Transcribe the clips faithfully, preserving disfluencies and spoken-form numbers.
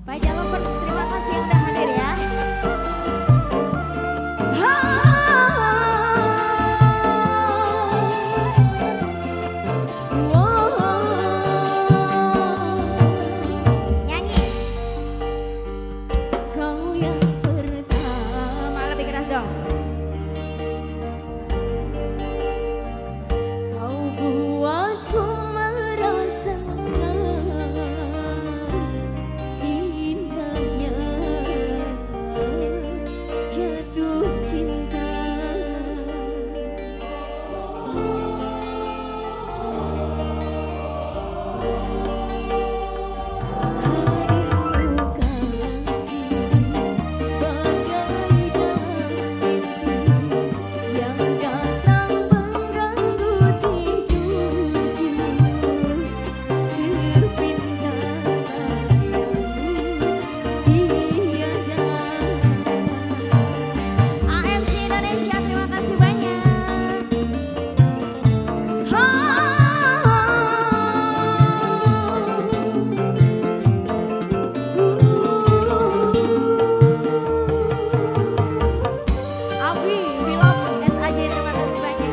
Pak Jalovers, terima kasih yang udah hadir ya. Nyanyi. Kau yang pertama, lebih keras dong. Kau buatku merasakan indahnya jatuh cinta. Hadirmu kasih bagai dalam mimpi yang datang mengganggu tidurku. Sepintas sayangmu tiada. A M C Indonesia, terima kasih banyak. Abi, Wilom, S A J, terima kasih banyak.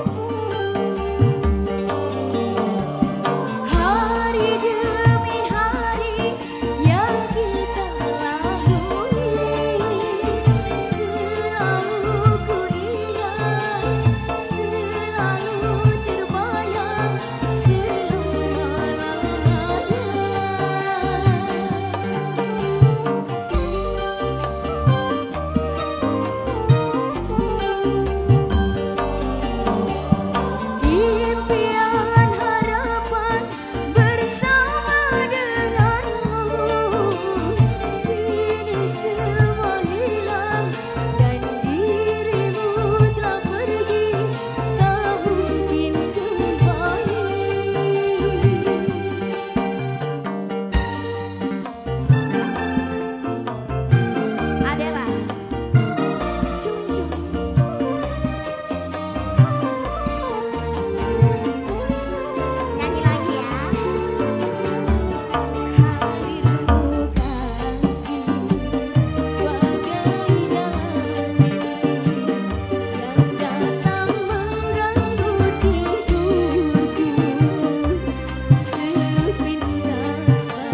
Hari demi hari yang kita lalui, selalu ku ingat, selalu terbayang selama-lamanya. Impian harapan bersama denganmu, kini semua hilang dan dirimu telah pergi, tak mungkin kembali. Adela, cung cung. Nyanyi lagi ya. Hadirmu kasih bagai dalam mimpi yang datang mengganggu tidurku. Sepintas